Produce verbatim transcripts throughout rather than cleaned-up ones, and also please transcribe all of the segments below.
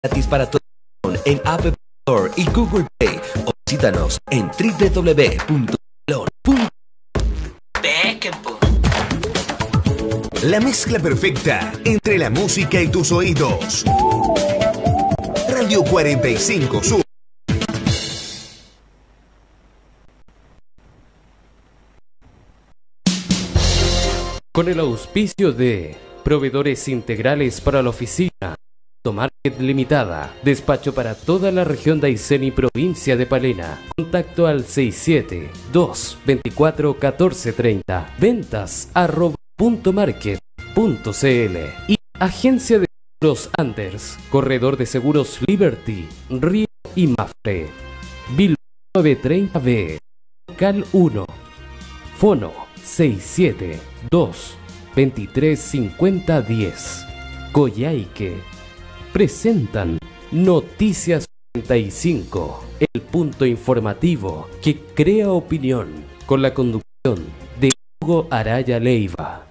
gratis para todo en App Store y Google Play o visítanos en doble u doble u doble u punto pelon punto pe. La mezcla perfecta entre la música y tus oídos. Radio cuarenta y cinco Sur. Con el auspicio de Proveedores Integrales para la Oficina, Market Limitada, despacho para toda la región de Aysén y provincia de Palena. Contacto al seis siete dos veinticuatro catorce treinta. Ventas arroba punto market punto cl. Y Agencia de Seguros Anders, Corredor de Seguros Liberty, Río y Mafre. Bilbao novecientos treinta B, Cal uno. Fono seis siete dos veintitrés cincuenta diez. Coyhaique presentan Noticias cuarenta y cinco, el punto informativo que crea opinión, con la conducción de Hugo Araya Leiva.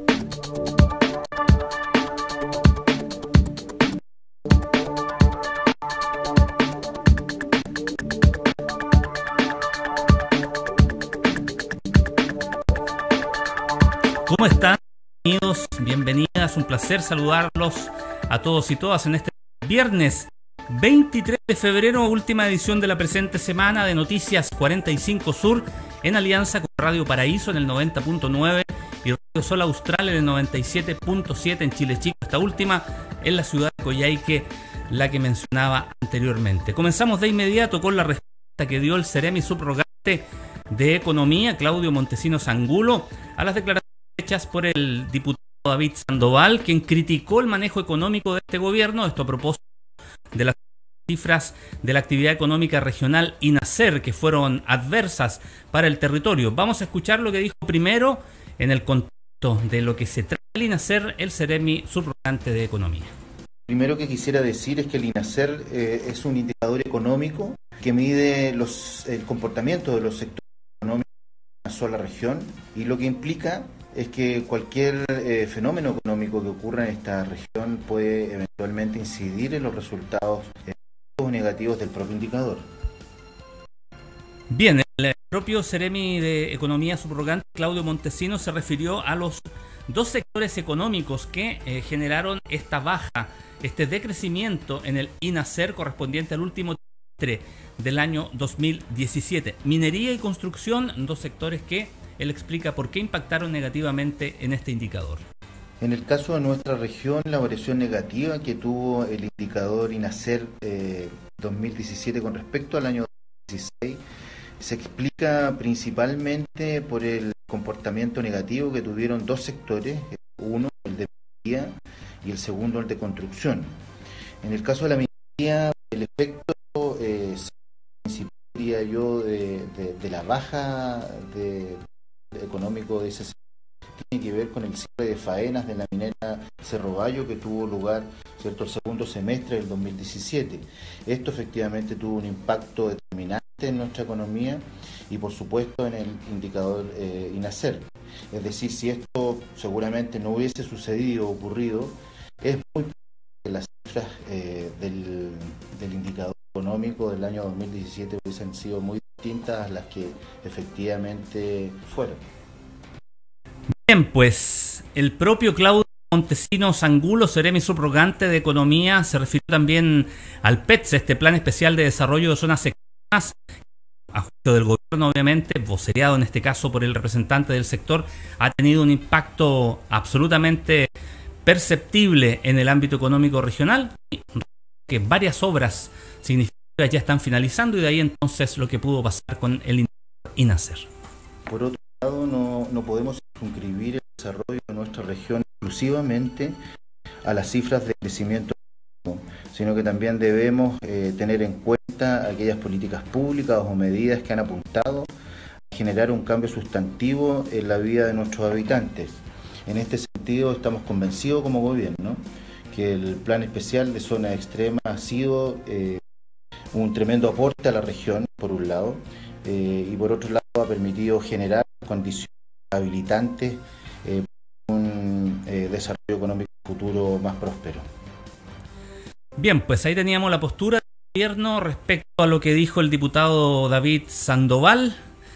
¿Cómo están? Bienvenidos, bienvenidas, un placer saludarlos a todos y todas en este viernes veintitrés de febrero, última edición de la presente semana de Noticias cuarenta y cinco Sur, en alianza con Radio Paraíso en el noventa punto nueve y Radio Sol Austral en el noventa y siete punto siete en Chile Chico, esta última en la ciudad de Coyhaique, la que mencionaba anteriormente. Comenzamos de inmediato con la respuesta que dio el Ceremi subrogante de Economía, Claudio Montesinos Angulo, a las declaraciones hechas por el diputado David Sandoval, quien criticó el manejo económico de este gobierno, esto a propósito de las cifras de la actividad económica regional INACER, que fueron adversas para el territorio. Vamos a escuchar lo que dijo primero en el contexto de lo que se trata el INACER, el Ceremi subrogante de Economía. Primero que quisiera decir es que el INACER eh, es un indicador económico que mide los, el comportamiento de los sectores económicos en una sola región, y lo que implica es que cualquier eh, fenómeno económico que ocurra en esta región puede eventualmente incidir en los resultados eh, negativos del propio indicador. Bien, el propio Ceremi de Economía subrogante, Claudio Montesinos, se refirió a los dos sectores económicos que eh, generaron esta baja, este decrecimiento en el INACER correspondiente al último trimestre del año dos mil diecisiete. Minería y construcción, dos sectores que él explica por qué impactaron negativamente en este indicador. En el caso de nuestra región, la variación negativa que tuvo el indicador INACER eh, dos mil diecisiete con respecto al año dos mil dieciséis se explica principalmente por el comportamiento negativo que tuvieron dos sectores, uno el de minería y el segundo el de construcción. En el caso de la minería, el efecto eh, diría yo de, de, de la baja de económico de ese sector tiene que ver con el cierre de faenas de la minera Cerro Bayo que tuvo lugar, ¿cierto?, el segundo semestre del dos mil diecisiete. Esto efectivamente tuvo un impacto determinante en nuestra economía y por supuesto en el indicador eh, INACER. Es decir, si esto seguramente no hubiese sucedido o ocurrido, es muy probable que las cifras eh, del, del indicador económico del año dos mil diecisiete hubiesen sido muy distintas a las que efectivamente fueron. Bien, pues el propio Claudio Montesinos Angulo, Ceremi subrogante de Economía, se refirió también al P E T S, este Plan Especial de Desarrollo de Zonas Extremas, a juicio del gobierno, obviamente, vocereado en este caso por el representante del sector, ha tenido un impacto absolutamente perceptible en el ámbito económico regional, que varias obras significativas ya están finalizando, y de ahí entonces lo que pudo pasar con el INACER. Por otro lado, no, no podemos circunscribir el desarrollo de nuestra región exclusivamente a las cifras de crecimiento, sino que también debemos eh, tener en cuenta aquellas políticas públicas o medidas que han apuntado a generar un cambio sustantivo en la vida de nuestros habitantes. En este sentido, estamos convencidos como gobierno que el Plan Especial de Zonas Extremas ha sido eh, un tremendo aporte a la región, por un lado, eh, y por otro lado ha permitido generar condiciones habilitantes eh, para un eh, desarrollo económico futuro más próspero. Bien, pues ahí teníamos la postura del gobierno respecto a lo que dijo el diputado David Sandoval.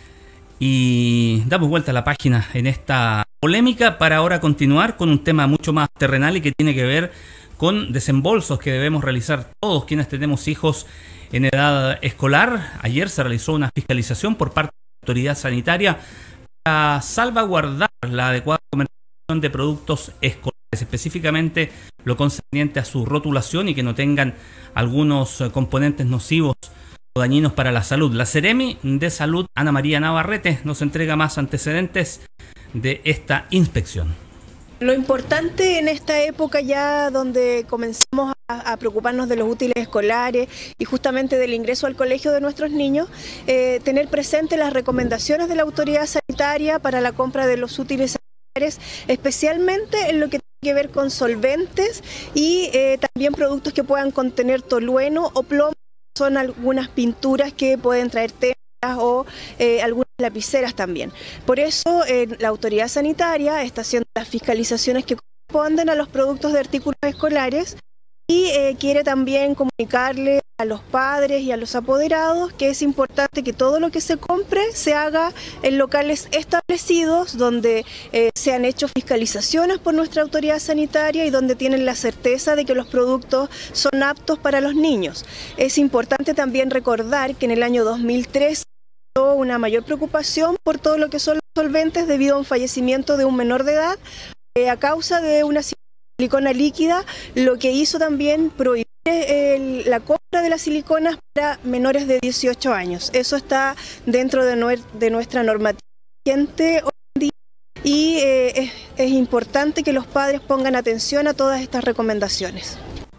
Y damos vuelta a la página en esta polémica para ahora continuar con un tema mucho más terrenal y que tiene que ver con desembolsos que debemos realizar todos quienes tenemos hijos en edad escolar. Ayer se realizó una fiscalización por parte de la autoridad sanitaria para salvaguardar la adecuada comercialización de productos escolares, específicamente lo concerniente a su rotulación y que no tengan algunos componentes nocivos o dañinos para la salud. La Seremi de Salud, Ana María Navarrete, nos entrega más antecedentes de esta inspección. Lo importante en esta época ya donde comenzamos a, a preocuparnos de los útiles escolares y justamente del ingreso al colegio de nuestros niños, eh, tener presente las recomendaciones de la autoridad sanitaria para la compra de los útiles escolares, especialmente en lo que tiene que ver con solventes y eh, también productos que puedan contener tolueno o plomo. Son algunas pinturas que pueden traer telas o eh, algunas lapiceras también. Por eso eh, la autoridad sanitaria está haciendo las fiscalizaciones que corresponden a los productos de artículos escolares y eh, quiere también comunicarle a los padres y a los apoderados que es importante que todo lo que se compre se haga en locales establecidos donde eh, se han hecho fiscalizaciones por nuestra autoridad sanitaria y donde tienen la certeza de que los productos son aptos para los niños. Es importante también recordar que en el año dos mil tres hubo una mayor preocupación por todo lo que son los solventes debido a un fallecimiento de un menor de edad eh, a causa de una silicona líquida, lo que hizo también prohibir el, la compra de las siliconas para menores de dieciocho años. Eso está dentro de, nuer, de nuestra normativa vigente hoy en día y eh, es, es importante que los padres pongan atención a todas estas recomendaciones.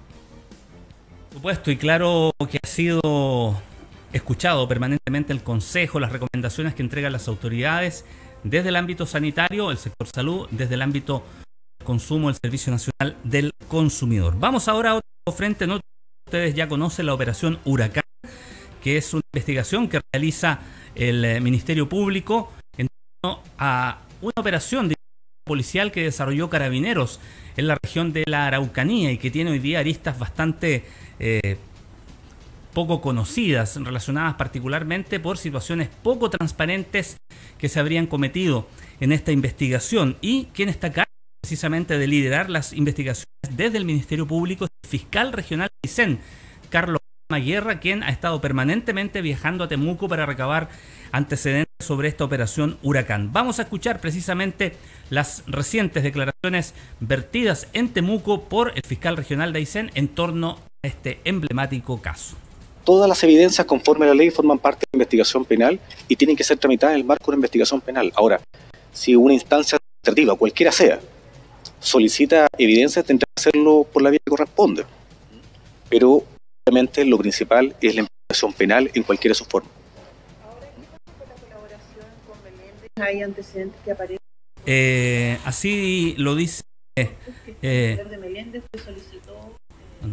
Por supuesto, y claro que ha sido escuchado permanentemente el consejo, las recomendaciones que entregan las autoridades desde el ámbito sanitario, el sector salud, desde el ámbito consumo, el Servicio Nacional del Consumidor. Vamos ahora a otro frente. ¿No? Ustedes ya conocen la operación Huracán, que es una investigación que realiza el Ministerio Público en torno a una operación de policial que desarrolló Carabineros en la región de la Araucanía y que tiene hoy día aristas bastante eh, poco conocidas, relacionadas particularmente por situaciones poco transparentes que se habrían cometido en esta investigación. Y quien está acá precisamente de liderar las investigaciones desde el Ministerio Público, el fiscal regional de Aysén, Carlos Guerra, quien ha estado permanentemente viajando a Temuco para recabar antecedentes sobre esta operación Huracán. Vamos a escuchar precisamente las recientes declaraciones vertidas en Temuco por el fiscal regional de Aysén en torno a este emblemático caso. Todas las evidencias conforme a la ley forman parte de la investigación penal y tienen que ser tramitadas en el marco de una investigación penal. Ahora, si una instancia administrativa, cualquiera sea, solicita evidencia, tendrá que hacerlo por la vía que corresponde. Pero, obviamente, lo principal es la investigación penal en cualquiera de sus formas. Ahora, ¿qué fue la colaboración con Meléndez? ¿Hay antecedentes que aparecen? Eh, así lo dice... Eh, eh, el de Meléndez que solicitó eh,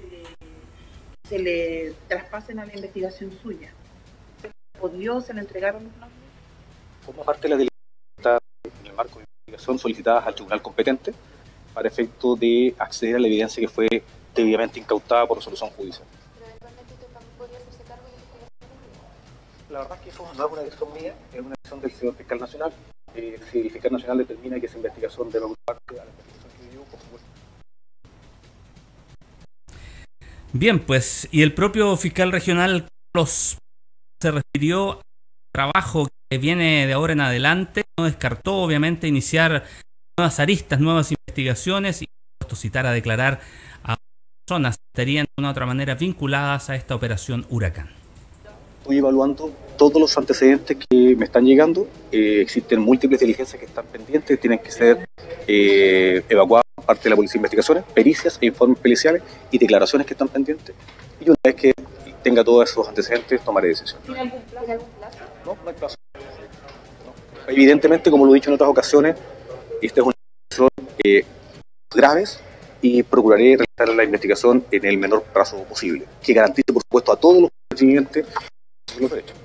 que se le traspasen a la investigación suya. ¿Se podía, se le entregaron los nombres? Forma parte de la diligencia en el marco de investigación solicitadas al tribunal competente para efecto de acceder a la evidencia que fue debidamente incautada por resolución judicial. ¿Pero eventualmente usted también podría hacerse cargo de la investigación? La verdad es que eso no es una decisión mía, es una decisión del señor fiscal nacional. Eh, si el fiscal nacional determina que esa investigación debe parte a la investigación que yo, por supuesto. Bien, pues, y el propio fiscal regional Carlos se refirió al trabajo que viene de ahora en adelante, no descartó obviamente iniciar nuevas aristas, nuevas investigaciones y por supuesto citar a declarar a personas que estarían de una u otra manera vinculadas a esta operación Huracán. Estoy evaluando todos los antecedentes que me están llegando, eh, existen múltiples diligencias que están pendientes, tienen que ser eh, evacuadas por parte de la Policía de Investigaciones, pericias e informes policiales y declaraciones que están pendientes. Y una vez que tenga todos esos antecedentes, tomaré decisión. ¿Tiene algún plazo? No, no hay plazo. No. Evidentemente, como lo he dicho en otras ocasiones, esta es una investigación eh, graves y procuraré realizar la investigación en el menor plazo posible, que garantice, por supuesto, a todos los contribuyentes los derechos.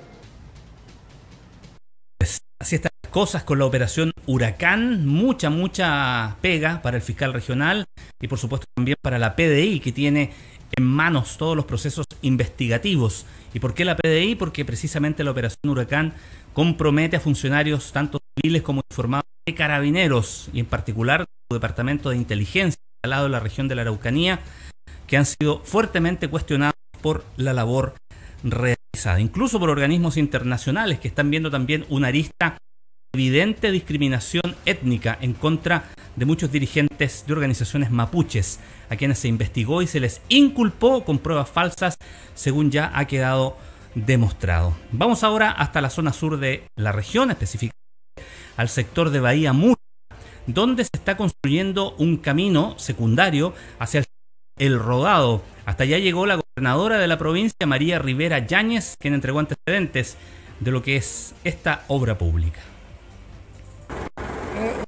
Pues así están las cosas con la operación Huracán, mucha, mucha pega para el fiscal regional y por supuesto también para la P D I, que tiene en manos todos los procesos investigativos. ¿Y por qué la P D I? Porque precisamente la operación Huracán compromete a funcionarios tanto civiles como informados de Carabineros y en particular su Departamento de Inteligencia al lado de la región de la Araucanía, que han sido fuertemente cuestionados por la labor realizada, incluso por organismos internacionales que están viendo también una arista de evidente discriminación étnica en contra de muchos dirigentes de organizaciones mapuches, a quienes se investigó y se les inculpó con pruebas falsas, según ya ha quedado demostrado. Vamos ahora hasta la zona sur de la región, específicamente al sector de Bahía Murta, donde se está construyendo un camino secundario hacia el Rodado. Hasta allá llegó la gobernadora de la provincia, María Rivera Yáñez, quien entregó antecedentes de lo que es esta obra pública. Eh,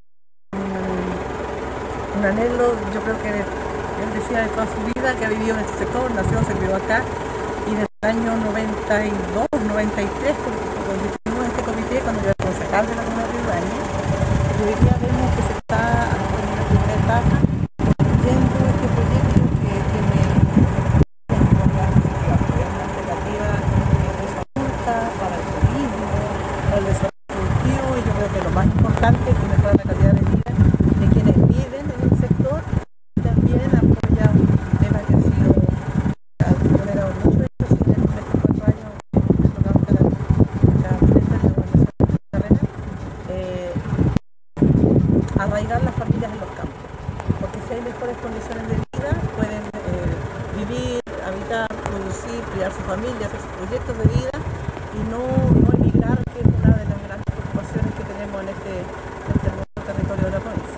un, un anhelo, yo creo que de, él decía de toda su vida que ha vivido en este sector, nació, se crió acá, y desde el año noventa y dos, noventa y tres, cuando estuvimos en este comité, cuando yo era concejal de la Comuna de Ibáñez, y hoy día vemos que se está en la primera etapa construyendo este proyecto que tiene una alternativa para el turismo, para el desarrollo productivo, y yo creo que lo más importante es que mejora la calidad de vida de quienes viven en el sector, y también apoya un tema que ha sido generado mucho éxito en estos cuatro años que tocamos cada frente de la organización de carrera, eh, arraigar las familias en los campos, porque si hay mejores condiciones de vida pueden eh, vivir, habitar, producir, criar su familia, hacer sus proyectos de vida y no, no emigrar, que es una de las grandes preocupaciones que tenemos en este, en este nuevo territorio de la provincia.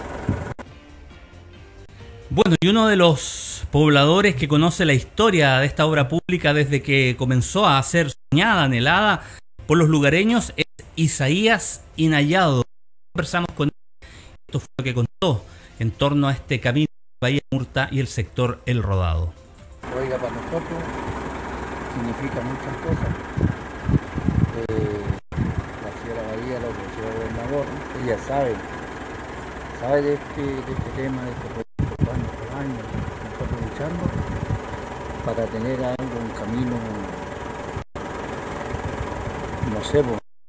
Bueno, y uno de los pobladores que conoce la historia de esta obra pública desde que comenzó a ser soñada, anhelada por los lugareños es Isaías Inayado. Conversamos con él, esto fue lo que contó en torno a este camino de Bahía Murta y el sector El Rodado. Oiga, para nosotros significa muchas cosas. Eh, la señora Bahía, la señora gobernador, ella sabe, sabe de este, de este tema, de este proyecto, cuántos años nosotros luchando para tener algo, un camino, no sé,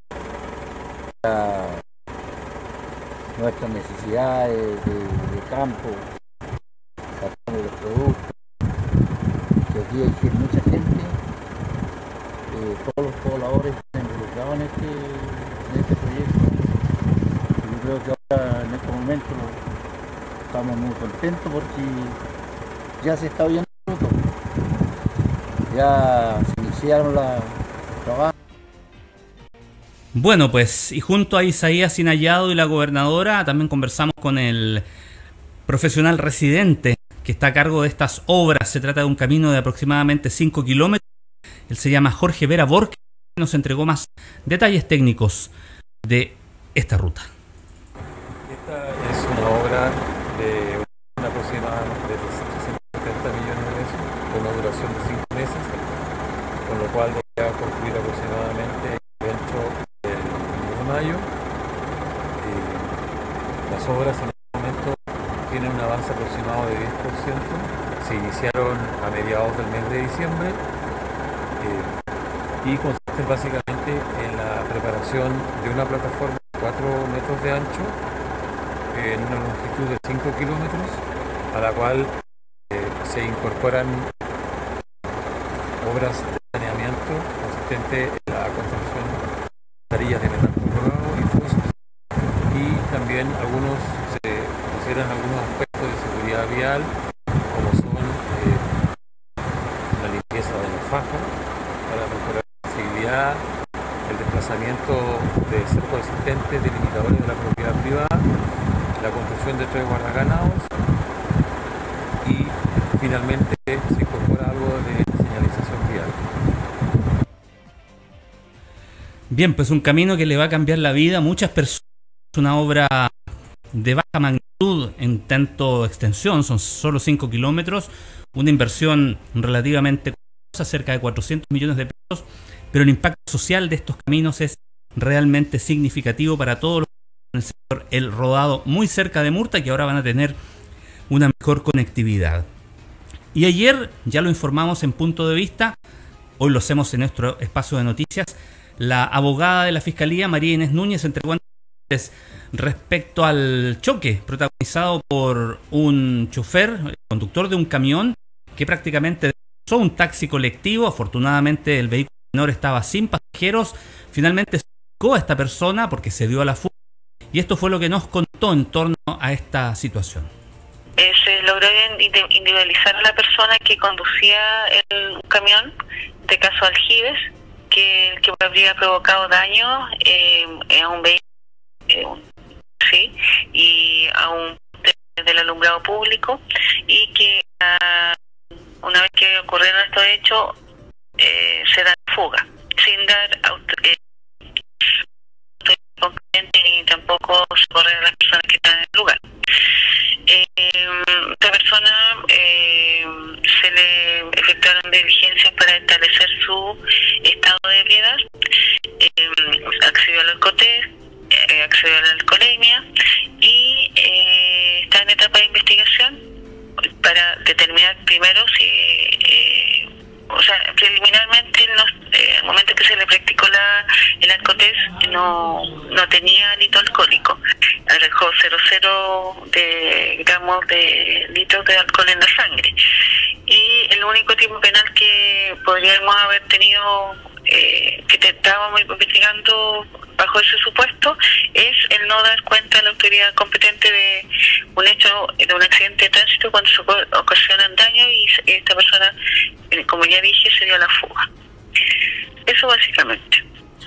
para nuestras necesidades de, de campo, sacando los productos, que aquí hay mucha gente, eh, todos los pobladores están involucrados en este, en este proyecto. Y yo creo que ahora en este momento estamos muy contentos porque ya se está viendo todo. Ya se iniciaron los trabajos. Bueno, pues, y junto a Isaías Inayado y la gobernadora, también conversamos con el profesional residente que está a cargo de estas obras. Se trata de un camino de aproximadamente cinco kilómetros. Él se llama Jorge Vera Borges y nos entregó más detalles técnicos de esta ruta. Esta es una obra de una aproximadamente de trescientos setenta millones de pesos, con una duración de cinco meses, con lo cual debería concluir aproximadamente dentro del mes de mayo. Eh, las obras en este momento tienen un avance aproximado de diez por ciento, se iniciaron a mediados del mes de diciembre eh, y consisten básicamente en la preparación de una plataforma de cuatro metros de ancho en una longitud de cinco kilómetros, a la cual eh, se incorporan obras de saneamiento consistente en la construcción de varillas de metal colorado y fosos, y también algunos se consideran algunos aspectos de seguridad vial, como son eh, la limpieza de los fajos para mejorar la accesibilidad, el desplazamiento de cercos existentes, delimitadores de la propiedad privada, la construcción de tres guardaganados y finalmente se incorpora algo de señalización vial. Bien, pues un camino que le va a cambiar la vida a muchas personas. Es una obra de baja magnitud en tanto extensión, son solo cinco kilómetros, una inversión relativamente costosa, cerca de cuatrocientos millones de pesos, pero el impacto social de estos caminos es realmente significativo para todos los en el sector El Rodado, muy cerca de Murta, que ahora van a tener una mejor conectividad. Y ayer, ya lo informamos en Punto de Vista, hoy lo hacemos en nuestro espacio de noticias, la abogada de la Fiscalía, María Inés Núñez, entregó respecto al choque protagonizado por un chofer, el conductor de un camión, que prácticamente usó un taxi colectivo. Afortunadamente el vehículo menor estaba sin pasajeros. Finalmente se sacó a esta persona porque se dio a la fuga. Y esto fue lo que nos contó en torno a esta situación. Eh, se logró individualizar a la persona que conducía el camión de caso Aljibes, que, que habría provocado daño eh, a un vehículo, eh, sí, y a un del alumbrado público, y que uh, una vez que ocurrieron estos hechos eh, se da fuga sin dar auto, eh, ni tampoco socorrer a las personas que están en el lugar. Eh, esta persona eh, se le efectuaron diligencias para establecer su estado de ebriedad, eh, accedió al alcotés, eh, accedió a la alcoholemia y eh, está en etapa de investigación para determinar primero si eh, o sea, preliminarmente no, eh, al momento que se le practicó la, el alcotés no, no tenía hálito alcohólico, arrojó cero coma cero de gramos de litros de alcohol en la sangre, y el único tipo penal que podríamos haber tenido, eh, que te estábamos investigando bajo ese supuesto, es el no dar cuenta a la autoridad competente de un hecho, de un accidente de tránsito cuando se ocasionan daño, y esta persona, como ya dije, se dio a la fuga. Eso básicamente.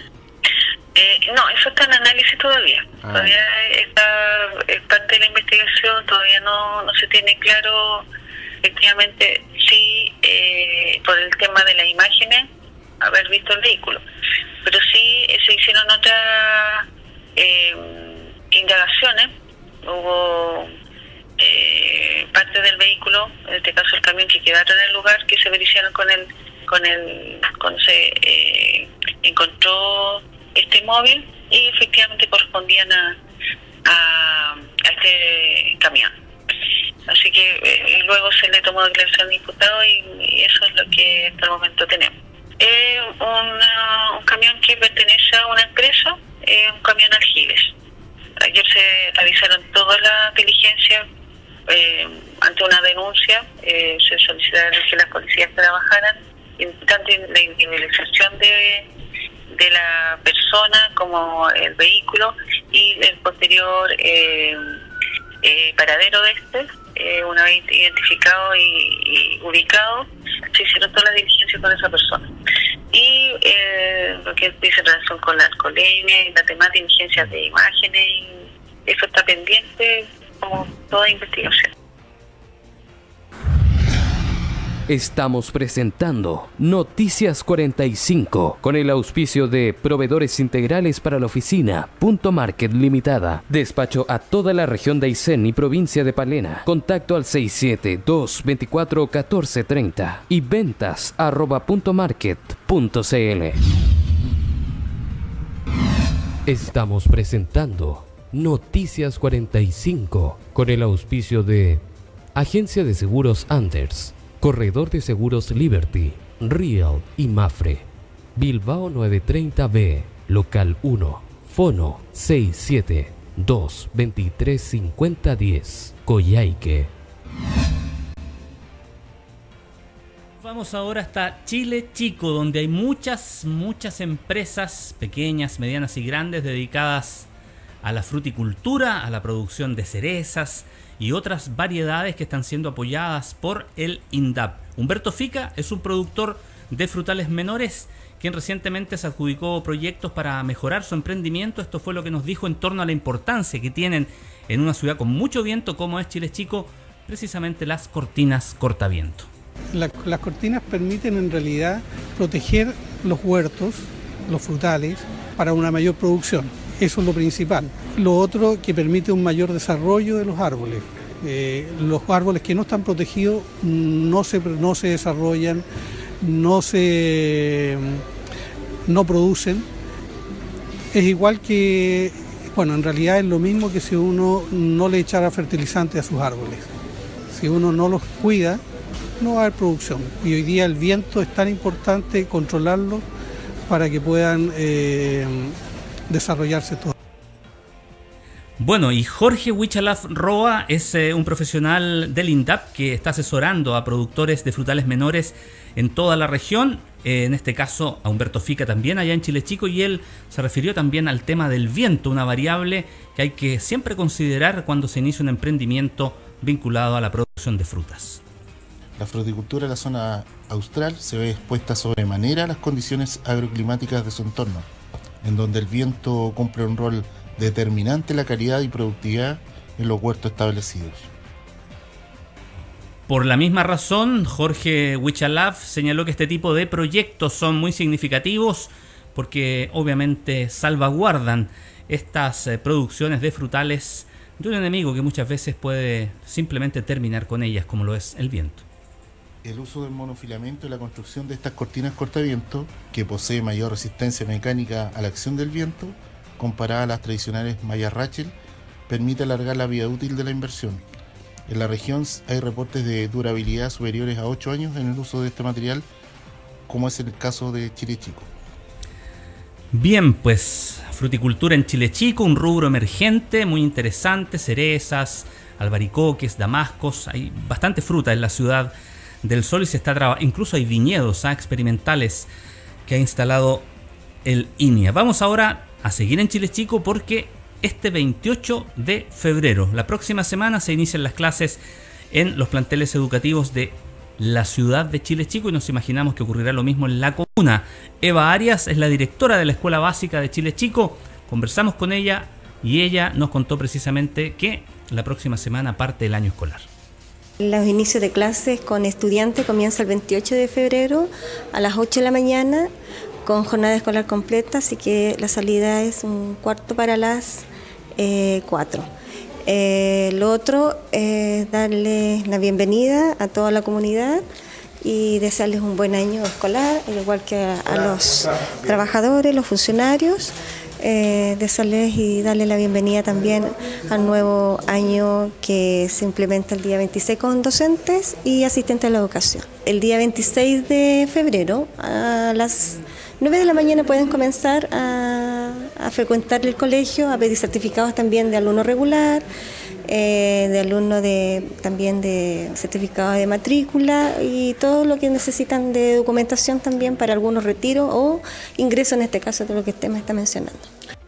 Eh, no, eso está en análisis todavía. Ah. Todavía está, es parte de la investigación, todavía no, no se tiene claro efectivamente si eh, por el tema de las imágenes haber visto el vehículo, pero sí eh, se hicieron otras eh, indagaciones. Hubo eh, parte del vehículo, en este caso el camión, que quedaron en el lugar, que se verificaron con el con el cuando se eh, encontró este móvil, y efectivamente correspondían a, a, a este camión. Así que eh, luego se le tomó declaración al imputado, y, y eso es lo que hasta el momento tenemos. Eh, una, un camión que pertenece a una empresa, eh, un camión Aljibes. Ayer se realizaron todas las diligencias eh, ante una denuncia, eh, se solicitaron que las policías trabajaran, tanto en la individualización de, de la persona como el vehículo, y el posterior eh, eh, paradero de este, eh, una vez identificado y, y ubicado, se hicieron todas las diligencias con esa persona. Y eh, lo que dice en relación con la alcoholemia y las demás diligencias de imágenes, y eso está pendiente como toda investigación. Estamos presentando Noticias cuarenta y cinco con el auspicio de Proveedores Integrales para la Oficina, Punto Market Limitada. Despacho a toda la región de Aysén y provincia de Palena. Contacto al seis siete dos veinticuatro catorce treinta y ventas arroba punto market punto cl. Estamos presentando Noticias cuarenta y cinco con el auspicio de Agencia de Seguros Anders, Corredor de Seguros Liberty, Real y Mafre. Bilbao novecientos treinta B, Local uno, Fono seis siete dos veintitrés cincuenta diez, Coyhaique. Vamos ahora hasta Chile Chico, donde hay muchas, muchas empresas pequeñas, medianas y grandes dedicadas a la fruticultura, a la producción de cerezas y otras variedades que están siendo apoyadas por el INDAP. Humberto Fica es un productor de frutales menores quien recientemente se adjudicó proyectos para mejorar su emprendimiento. Esto fue lo que nos dijo en torno a la importancia que tienen en una ciudad con mucho viento como es Chile Chico, precisamente las cortinas cortaviento. La, las cortinas permiten en realidad proteger los huertos, los frutales, para una mayor producción. Eso es lo principal. Lo otro, que permite un mayor desarrollo de los árboles. Eh, los árboles que no están protegidos no se, no se desarrollan, no se no producen. Es igual que, bueno, en realidad es lo mismo que si uno no le echara fertilizante a sus árboles. Si uno no los cuida, no va a haber producción. Y hoy día el viento es tan importante controlarlo para que puedan eh, desarrollarse todo. Bueno, y Jorge Huichalaf Roa es eh, un profesional del INDAP que está asesorando a productores de frutales menores en toda la región, eh, en este caso a Humberto Fica también allá en Chile Chico, y él se refirió también al tema del viento, una variable que hay que siempre considerar cuando se inicia un emprendimiento vinculado a la producción de frutas. La fruticultura de la zona austral se ve expuesta sobremanera a las condiciones agroclimáticas de su entorno, en donde el viento cumple un rol determinante en la calidad y productividad en los huertos establecidos. Por la misma razón, Jorge Huichalaf señaló que este tipo de proyectos son muy significativos porque obviamente salvaguardan estas eh, producciones de frutales de un enemigo que muchas veces puede simplemente terminar con ellas, como lo es el viento. El uso del monofilamento y la construcción de estas cortinas cortaviento, que posee mayor resistencia mecánica a la acción del viento, comparada a las tradicionales mallas Rachel, permite alargar la vida útil de la inversión. En la región hay reportes de durabilidad superiores a ocho años en el uso de este material, como es el caso de Chile Chico. Bien, pues fruticultura en Chile Chico, un rubro emergente, muy interesante, cerezas, albaricoques, damascos, hay bastante fruta en la ciudad del Sol y se está trabajando, incluso hay viñedos ¿ah? experimentales que ha instalado el INIA. Vamos ahora a seguir en Chile Chico porque este veintiocho de febrero, la próxima semana, se inician las clases en los planteles educativos de la ciudad de Chile Chico y nos imaginamos que ocurrirá lo mismo en la comuna. Eva Arias es la directora de la Escuela Básica de Chile Chico. Conversamos con ella y ella nos contó precisamente que la próxima semana parte el año escolar. Los inicios de clases con estudiantes comienza el veintiocho de febrero a las ocho de la mañana con jornada escolar completa, así que la salida es un cuarto para las eh, cuatro. Eh, lo otro es darle la bienvenida a toda la comunidad y desearles un buen año escolar, al igual que a, a los trabajadores, los funcionarios, eh, desearles y darle la bienvenida también al nuevo año que se implementa el día veintiséis con docentes y asistentes a la educación. El día veintiséis de febrero a las nueve de la mañana pueden comenzar a, a frecuentar el colegio, a pedir certificados también de alumno regular, eh, de alumno de, también de certificado de matrícula y todo lo que necesitan de documentación también para algunos retiros o ingresos en este caso de lo que usted me está mencionando.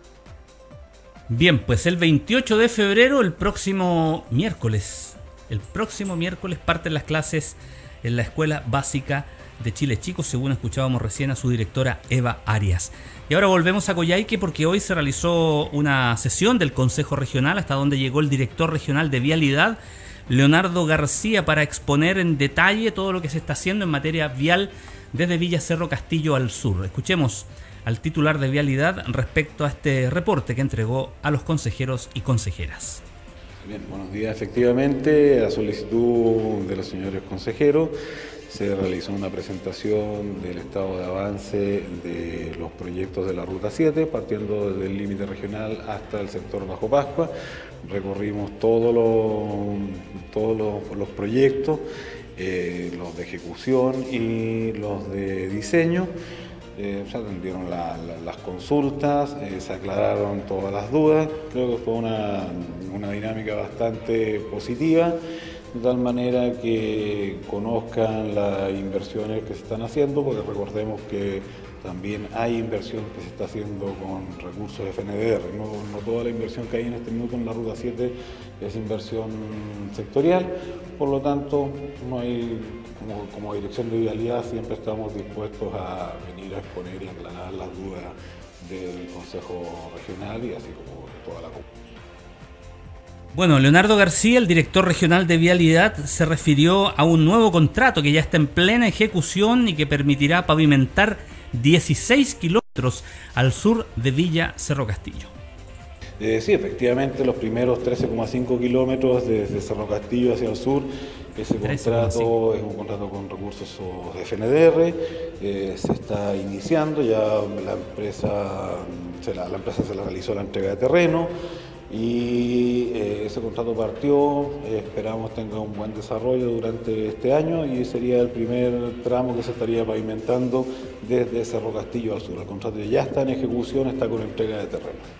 Bien, pues el veintiocho de febrero, el próximo miércoles, el próximo miércoles parten las clases en la Escuela Básica de Chile Chico, según escuchábamos recién a su directora Eva Arias. Y ahora volvemos a Coyhaique porque hoy se realizó una sesión del Consejo Regional hasta donde llegó el director regional de Vialidad, Leonardo García, para exponer en detalle todo lo que se está haciendo en materia vial desde Villa Cerro Castillo al sur. Escuchemos al titular de Vialidad respecto a este reporte que entregó a los consejeros y consejeras. Bien, buenos días. Efectivamente, a solicitud de los señores consejeros, se realizó una presentación del estado de avance de los proyectos de la Ruta siete, partiendo desde el límite regional hasta el sector Bajo Pascua. Recorrimos todos los, todos los, los proyectos, eh, los de ejecución y los de diseño. Eh, se atendieron la, la, las consultas, eh, se aclararon todas las dudas. Creo que fue una, una dinámica bastante positiva, de tal manera que conozcan las inversiones que se están haciendo, porque recordemos que también hay inversión que se está haciendo con recursos F N D R. No, no toda la inversión que hay en este minuto en la Ruta siete es inversión sectorial, por lo tanto, no hay, como, como dirección de vialidad siempre estamos dispuestos a venir a exponer y aclarar las dudas del Consejo Regional y así como de toda la comunidad. Bueno, Leonardo García, el director regional de Vialidad, se refirió a un nuevo contrato que ya está en plena ejecución y que permitirá pavimentar dieciséis kilómetros al sur de Villa Cerro Castillo. Eh, sí, efectivamente, los primeros trece coma cinco kilómetros desde Cerro Castillo hacia el sur, ese contrato es un contrato con recursos de F N D R, eh, se está iniciando, ya la empresa se la, la empresa se la realizó la entrega de terreno. y eh, ese contrato partió, eh, esperamos tenga un buen desarrollo durante este año y sería el primer tramo que se estaría pavimentando desde Cerro Castillo al sur. El contrato ya está en ejecución, está con entrega de terreno.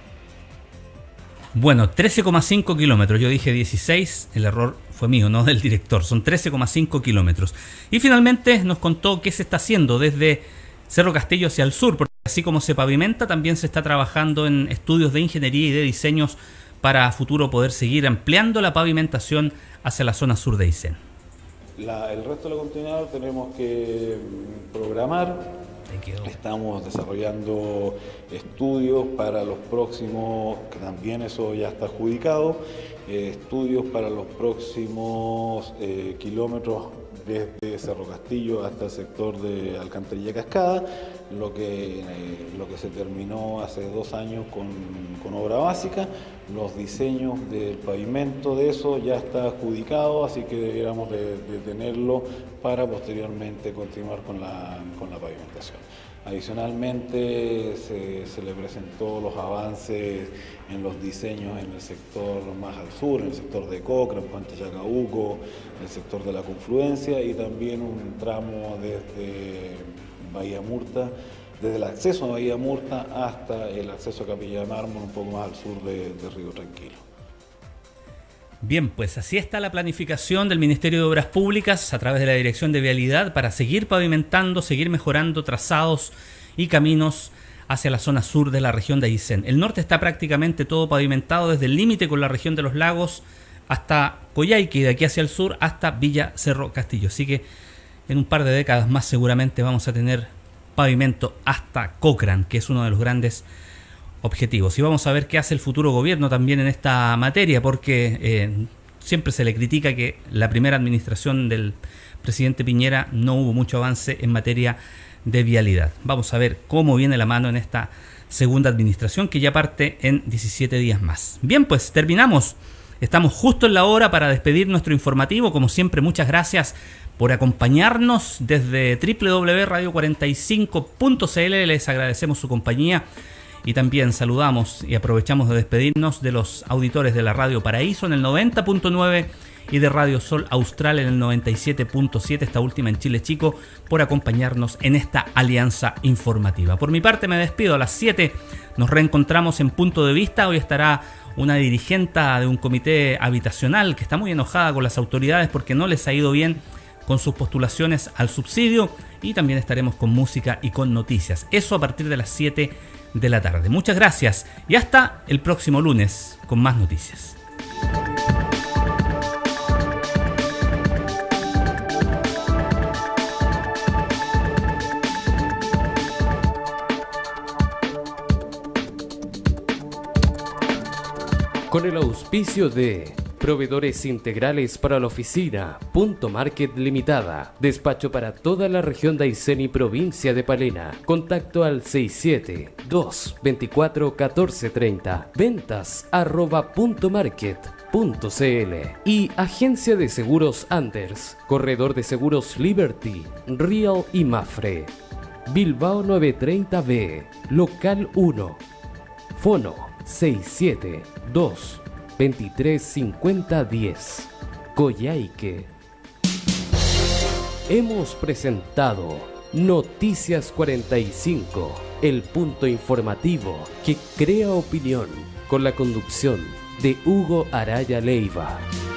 Bueno, trece coma cinco kilómetros, yo dije dieciséis, el error fue mío, no del director, son trece coma cinco kilómetros. Y finalmente nos contó qué se está haciendo desde Cerro Castillo hacia el sur, porque así como se pavimenta, también se está trabajando en estudios de ingeniería y de diseños para a futuro poder seguir ampliando la pavimentación hacia la zona sur de Aysén. La, el resto de la continuidad tenemos que programar. Estamos desarrollando estudios para los próximos, que también eso ya está adjudicado, eh, estudios para los próximos eh, kilómetros desde Cerro Castillo hasta el sector de Alcantarilla Cascada, lo que, eh, lo que se terminó hace dos años con, con obra básica. Los diseños del pavimento de eso ya está adjudicado, así que deberíamos de, de tenerlo para posteriormente continuar con la, con la pavimentación. Adicionalmente se, se le presentó los avances en los diseños en el sector más al sur, en el sector de Cochrane, Puente Chacabuco, el sector de la confluencia y también un tramo desde Bahía Murta, desde el acceso a Bahía Murta hasta el acceso a Capilla de Mármol, un poco más al sur de, de Río Tranquilo. Bien, pues así está la planificación del Ministerio de Obras Públicas a través de la Dirección de Vialidad para seguir pavimentando, seguir mejorando trazados y caminos hacia la zona sur de la región de Aysén. El norte está prácticamente todo pavimentado desde el límite con la región de los lagos hasta Coyhaique y de aquí hacia el sur hasta Villa Cerro Castillo. Así que en un par de décadas más seguramente vamos a tener pavimento hasta Cochrane, que es uno de los grandes objetivos. Y vamos a ver qué hace el futuro gobierno también en esta materia, porque eh, siempre se le critica que la primera administración del presidente Piñera no hubo mucho avance en materia de vialidad. Vamos a ver cómo viene la mano en esta segunda administración que ya parte en diecisiete días más. Bien, pues terminamos. Estamos justo en la hora para despedir nuestro informativo. Como siempre, muchas gracias por acompañarnos desde doble u doble u doble u punto radio cuarenta y cinco punto c l. Les agradecemos su compañía. Y también saludamos y aprovechamos de despedirnos de los auditores de la Radio Paraíso en el noventa punto nueve y de Radio Sol Austral en el noventa y siete punto siete, esta última en Chile Chico, por acompañarnos en esta alianza informativa. Por mi parte me despido, a las siete nos reencontramos en Punto de Vista. Hoy estará una dirigente de un comité habitacional que está muy enojada con las autoridades porque no les ha ido bien con sus postulaciones al subsidio, y también estaremos con música y con noticias. Eso a partir de las siete de la tarde. Muchas gracias y hasta el próximo lunes con más noticias. Con el auspicio de Proveedores Integrales para la Oficina, Punto Market Limitada, despacho para toda la región de Aysén y provincia de Palena. Contacto al seis siete dos veinticuatro catorce treinta, ventas arroba punto market punto cl. Y Agencia de Seguros Anders, Corredor de Seguros Liberty, Real y Mafre. Bilbao novecientos treinta B, Local uno. Fono seis siete dos veintitrés cincuenta diez. Coyhaique. Hemos presentado Noticias cuarenta y cinco, el punto informativo que crea opinión, con la conducción de Hugo Araya Leiva.